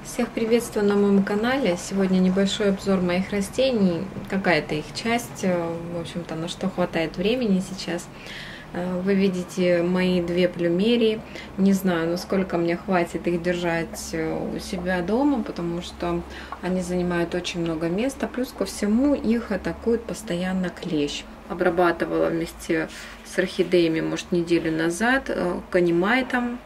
Всех приветствую на моем канале. Сегодня небольшой обзор моих растений, какая-то их часть, в общем-то, на что хватает времени сейчас. Вы видите мои две плюмерии. Не знаю, насколько мне хватит их держать у себя дома, потому что они занимают очень много места. Плюс ко всему их атакует постоянно клещ. Обрабатывала вместе с орхидеями, может, неделю назад, канимайтом.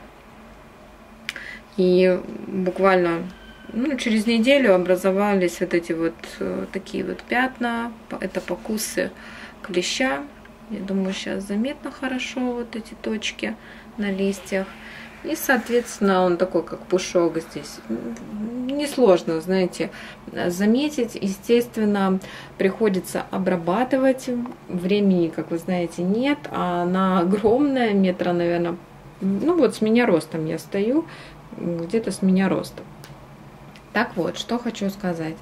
И буквально через неделю образовались вот эти вот такие вот пятна. Это покусы клеща. Я думаю, сейчас заметно хорошо вот эти точки на листьях. И, соответственно, он такой, как пушок здесь. Несложно, знаете, заметить. Естественно, приходится обрабатывать. Времени, как вы знаете, нет. А она огромная, метра, наверное, ну вот с меня ростом я стою. Где-то с меня ростом. Так вот, что хочу сказать.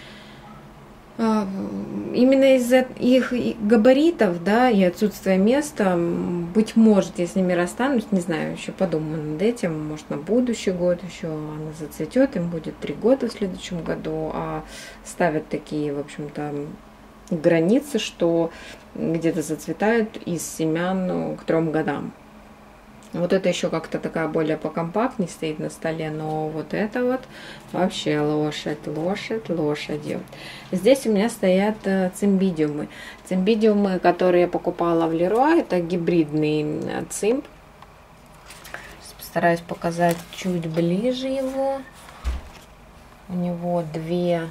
Именно из-за их габаритов, да, и отсутствия места, быть может, я с ними расстанусь, не знаю, еще подумаю над этим, может, на будущий год еще она зацветет, им будет 3 года в следующем году, а ставят такие, в общем-то, границы, что где-то зацветают из семян к 3 годам. Вот это еще как-то такая более покомпактнее стоит на столе, но вот это вот вообще лошадью. Здесь у меня стоят цимбидиумы. Цимбидиумы, которые я покупала в Леруа, это гибридный цимб. Постараюсь показать чуть ближе его. У него 2.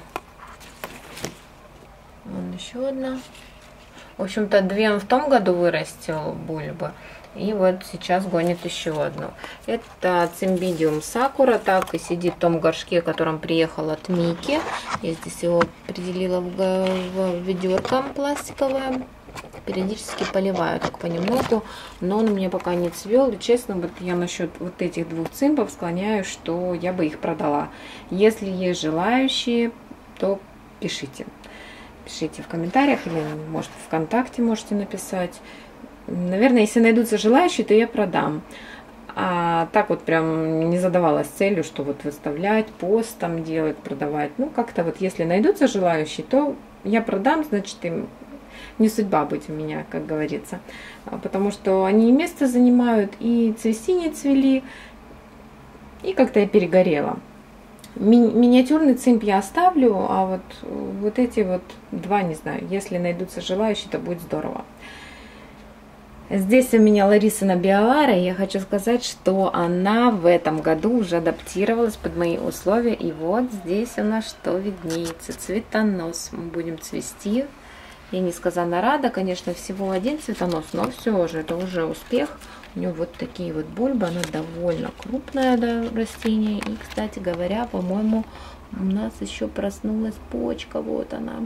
Вон еще одна. В общем-то, 2 он в том году вырастил бульбы. И вот сейчас гонит еще одну. Это цимбидиум сакура, так и сидит в том горшке, в котором приехал от Мики. Я здесь его определила в ведерко пластиковое. Периодически поливаю так понемногу, но он у меня пока не цвел. И честно, вот я насчет вот этих 2 цимбов склоняюсь, что я бы их продала. Если есть желающие, то пишите. Пишите в комментариях или, может, ВКонтакте можете написать. Наверное, если найдутся желающие, то я продам. А так вот прям не задавалась целью, что вот выставлять, пост там делать, продавать. Ну, как-то вот если найдутся желающие, то я продам, значит, им не судьба быть у меня, как говорится. Потому что они и место занимают, и цвести не цвели, и как-то я перегорела. Миниатюрный цимб я оставлю, а вот эти вот 2, не знаю, если найдутся желающие, то будет здорово. Здесь у меня Ларисина Биолара, и я хочу сказать, что она в этом году уже адаптировалась под мои условия. И вот здесь у нас что виднеется, цветонос. Мы будем цвести. Я несказанно рада, конечно, всего 1 цветонос, но все же, это уже успех. У нее вот такие вот бульбы, она довольно крупное, да, растение. И, кстати говоря, по-моему, у нас еще проснулась почка, вот она.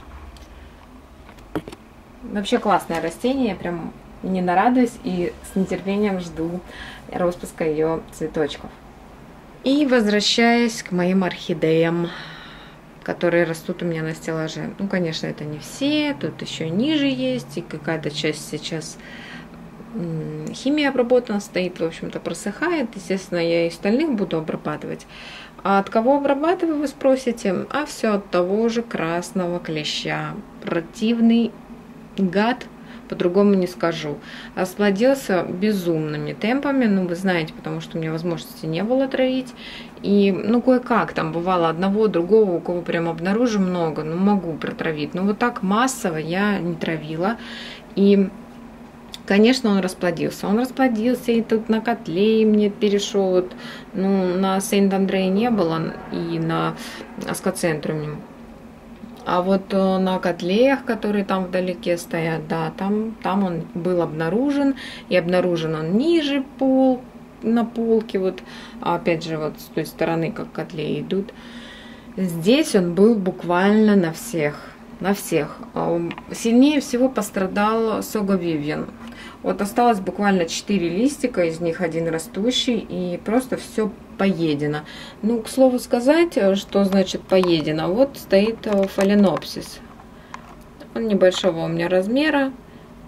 Вообще классное растение, я прям не нарадуюсь и с нетерпением жду распуска ее цветочков. И возвращаясь к моим орхидеям, которые растут у меня на стеллаже. Ну, конечно, это не все, тут еще ниже есть, и какая-то часть сейчас химия обработана стоит, в общем-то, просыхает. Естественно, я и остальных буду обрабатывать. А от кого обрабатываю, вы спросите? А все от того же красного клеща. Противный гад, по-другому не скажу. Расплодился безумными темпами, ну, вы знаете, потому что у меня возможности не было травить. И, ну, кое-как там бывало одного, другого, у кого прям обнаружу много, ну, могу протравить. Но вот так массово я не травила. И, конечно, он расплодился. Он расплодился и тут на котле мне перешел. Вот, ну, на Сент-Андре не было, и на Аскоцентруме. А вот на котлеях, которые там вдалеке стоят, да, там он был обнаружен. И обнаружен он ниже на полке, вот, опять же, вот с той стороны, как котлеи идут. Здесь он был буквально на всех. На всех. Сильнее всего пострадал Сого Вивьен. Вот осталось буквально 4 листика, из них 1 растущий, и просто все поедено. Ну, к слову сказать, что значит поедено. Вот стоит фаленопсис. Он небольшого у меня размера,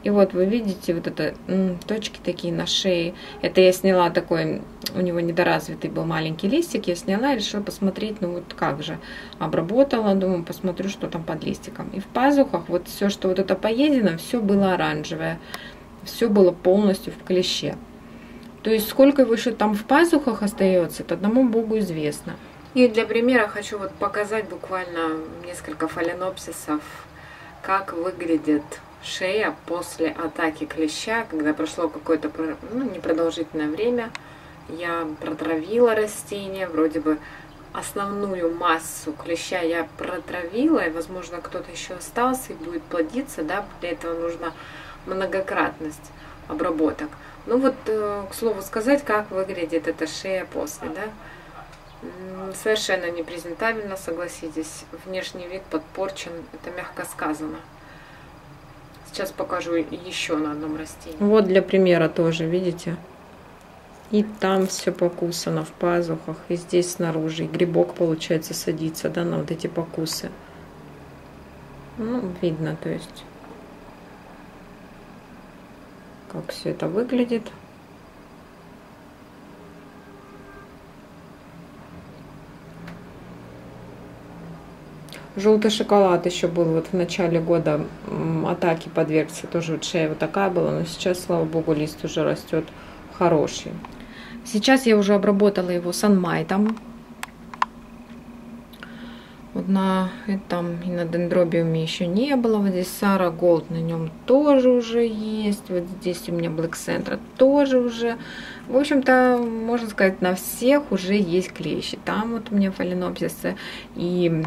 И вот вы видите вот это точки такие на шее. Это я сняла такой, у него недоразвитый был маленький листик. Я сняла и решила посмотреть, ну вот как же. Обработала, думаю, посмотрю, что там под листиком. И в пазухах вот все, что вот это поедено, все было оранжевое. Все было полностью в клеще. То есть сколько его еще там в пазухах остается, это одному Богу известно. И для примера хочу вот показать буквально несколько фаленопсисов, как выглядит шея после атаки клеща, когда прошло какое-то непродолжительное время. Я протравила растение, вроде бы основную массу клеща я протравила, и, возможно, кто-то еще остался и будет плодиться, да, для этого нужна многократность обработок. Ну вот, к слову сказать, как выглядит эта шея после, да. Совершенно непрезентабельно, согласитесь. Внешний вид подпорчен, это мягко сказано. Сейчас покажу еще на одном растении. Вот для примера тоже, видите? И там все покусано в пазухах, и здесь снаружи. И грибок, получается, садится, да, на вот эти покусы. Ну, видно, то есть, как все это выглядит. Желтый шоколад еще был вот в начале года, атаки подвергся, тоже вот шея вот такая была, но сейчас, слава богу, лист уже растет хороший. Сейчас я уже обработала его санмайтом. Вот на этом и на дендробиуме еще не было. Вот здесь Сара Голд, на нем тоже уже есть. Вот здесь у меня Black Centra тоже уже. В общем-то, можно сказать, на всех уже есть клещи. Там вот у меня фаленопсисы и...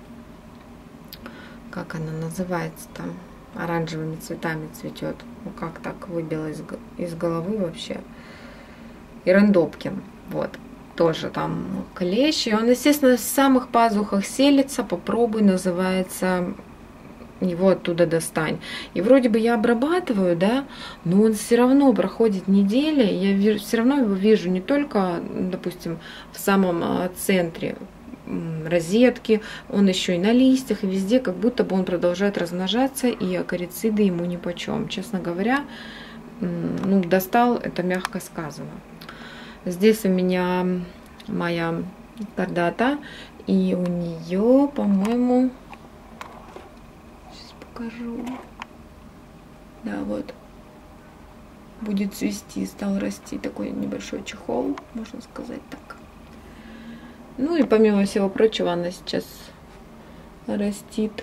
Как она называется там? Оранжевыми цветами цветет. Ну как так выбило из головы вообще. И Рендопкин. Вот. Тоже там клещ. И он, естественно, в самых пазухах селится. Попробуй, называется, его оттуда достань. И вроде бы я обрабатываю, да, но он все равно проходит неделя. Я все равно его вижу не только, допустим, в самом центре розетки, он еще и на листьях, и везде, как будто бы он продолжает размножаться, и акарициды ему нипочем. Честно говоря, ну, достал, это мягко сказано. Здесь у меня моя кардата, и у нее, по-моему, сейчас покажу, да, вот, будет цвести, стал расти такой небольшой чехол, можно сказать так. Ну и помимо всего прочего, она сейчас растит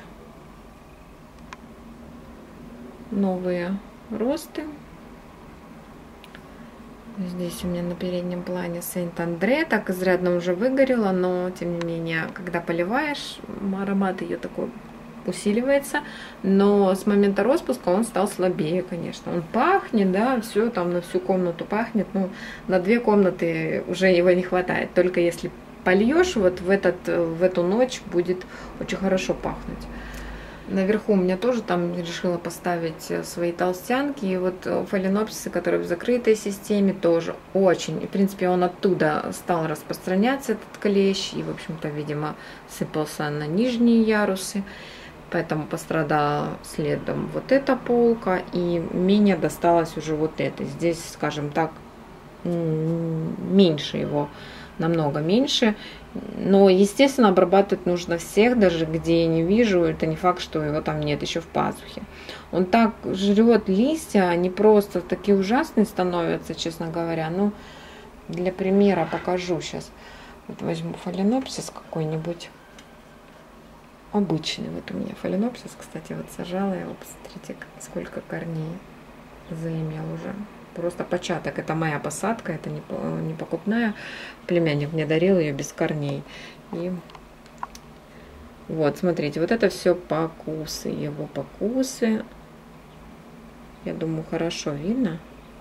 новые росты. Здесь у меня на переднем плане Сент-Андре, так изрядно уже выгорела, но тем не менее, когда поливаешь, аромат ее такой усиливается, но с момента распуска он стал слабее, конечно. Он пахнет, да, все там на всю комнату пахнет, ну, на 2 комнаты уже его не хватает, только если польешь, вот в эту ночь будет очень хорошо пахнуть. Наверху у меня тоже там решила поставить свои толстянки. И вот фаленопсисы, которые в закрытой системе, тоже очень. И, в принципе, он оттуда стал распространяться, этот клещ. И, в общем-то, видимо, сыпался на нижние ярусы. Поэтому пострадала следом вот эта полка. И менее досталось уже вот этой. Здесь, скажем так, меньше его. Намного меньше, но, естественно, обрабатывать нужно всех, даже где я не вижу, это не факт, что его там нет еще в пазухе. Он так жрет листья, они просто такие ужасные становятся, честно говоря. Ну, для примера покажу сейчас. Вот возьму фаленопсис какой-нибудь обычный. Вот у меня фаленопсис, кстати, вот сажала его, посмотрите, сколько корней заимел уже. Просто початок. Это моя посадка, это не покупная. Племянник мне дарил ее без корней. И вот, смотрите, вот это все покусы, его покусы. Я думаю, хорошо видно.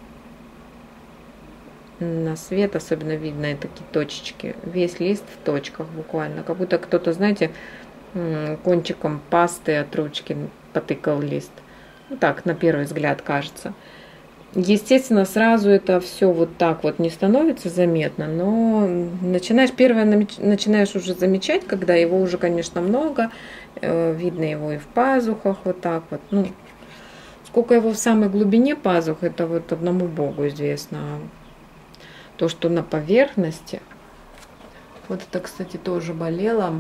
На свет особенно видно такие точечки. Весь лист в точках буквально. Как будто кто-то, знаете, кончиком пасты от ручки потыкал лист. Ну, так, на первый взгляд кажется. Естественно, сразу это все вот так вот не становится заметно, но начинаешь уже замечать, когда его уже, конечно, много, видно его и в пазухах, вот так вот. Ну, Сколько его в самой глубине пазух, это вот одному Богу известно. То, что на поверхности. Вот это, кстати, тоже болело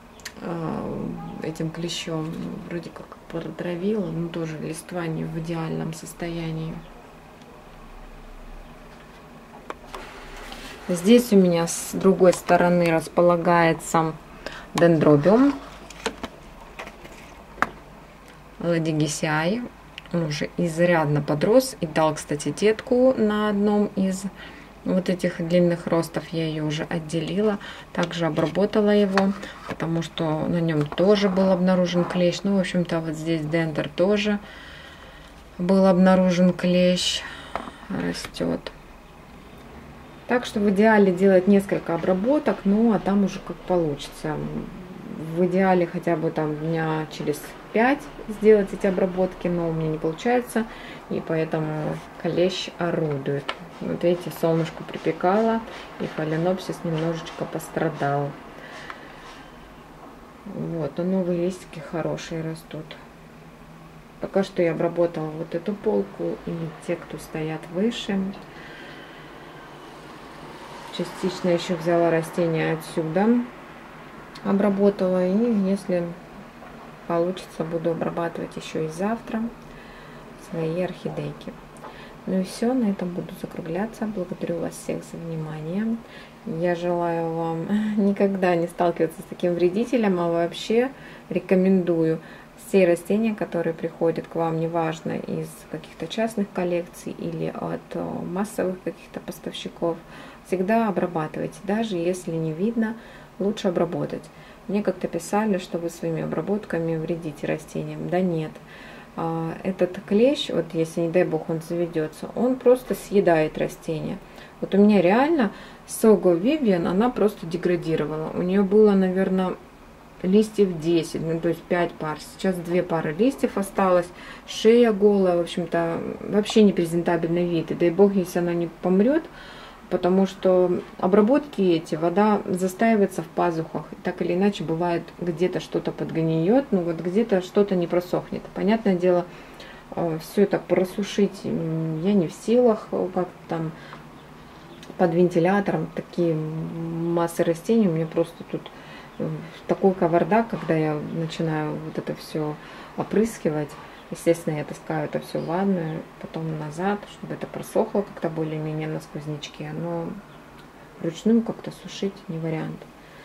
этим клещом. Вроде как протравило, но тоже листва не в идеальном состоянии. Здесь у меня с другой стороны располагается дендробиум ладигесиай. Он уже изрядно подрос и дал, кстати, детку на одном из вот этих длинных ростов. Я ее уже отделила, также обработала его, потому что на нем тоже был обнаружен клещ. Ну, в общем-то, вот здесь дендер тоже был обнаружен клещ, растет. Так что в идеале делать несколько обработок, ну а там уже как получится. В идеале хотя бы там дня через 5 сделать эти обработки, но у меня не получается, и поэтому клещ орудует. Вот видите, солнышко припекало, и фаленопсис немножечко пострадал. Вот, но новые листики хорошие растут. Пока что я обработала вот эту полку и те, кто стоят выше. Частично еще взяла растения отсюда, обработала, и если получится, буду обрабатывать еще и завтра свои орхидейки. Ну и все, на этом буду закругляться. Благодарю вас всех за внимание. Я желаю вам никогда не сталкиваться с таким вредителем, а вообще рекомендую все растения, которые приходят к вам, неважно из каких-то частных коллекций или от массовых каких-то поставщиков, всегда обрабатывайте. Даже если не видно, лучше обработать. Мне как-то писали, что вы своими обработками вредите растениям. Да нет. Этот клещ, вот если, не дай бог, он заведется, он просто съедает растения. Вот у меня реально Сого Вивиан, она просто деградировала. У нее было, наверное, листьев 10, ну то есть 5 пар. Сейчас 2 пары листьев осталось, шея голая, в общем-то, вообще непрезентабельный вид. И дай бог, если она не помрет, потому что обработки эти, вода застаивается в пазухах. Так или иначе, бывает, где-то что-то подгниет, ну вот где-то что-то не просохнет. Понятное дело, все это просушить я не в силах, как там под вентилятором, такие массы растений. У меня просто тут такой кавардак, когда я начинаю вот это все опрыскивать. Естественно, я таскаю это все в ванную, потом назад, чтобы это просохло как-то более-менее на сквознячке. Но вручную как-то сушить не вариант.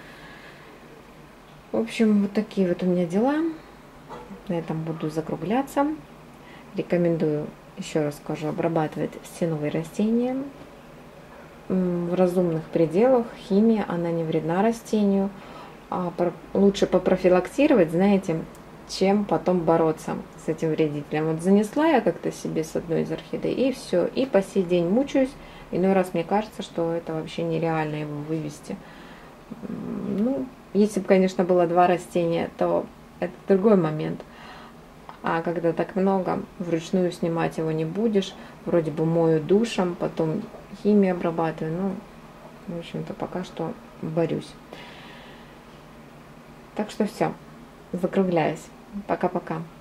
В общем, вот такие вот у меня дела. На этом буду закругляться. Рекомендую, еще раз скажу, обрабатывать все новые растения в разумных пределах. Химия, она не вредна растению. А лучше попрофилактировать, знаете, чем потом бороться с этим вредителем. Вот занесла я как-то себе с одной из орхидей, и все. И по сей день мучаюсь. Иной раз мне кажется, что это вообще нереально его вывести. Ну, если бы, конечно, было 2 растения, то это другой момент. А когда так много, вручную снимать его не будешь. Вроде бы мою душем, потом химией обрабатываю. Ну, в общем-то, пока что борюсь. Так что все, закругляюсь. Пока-пока.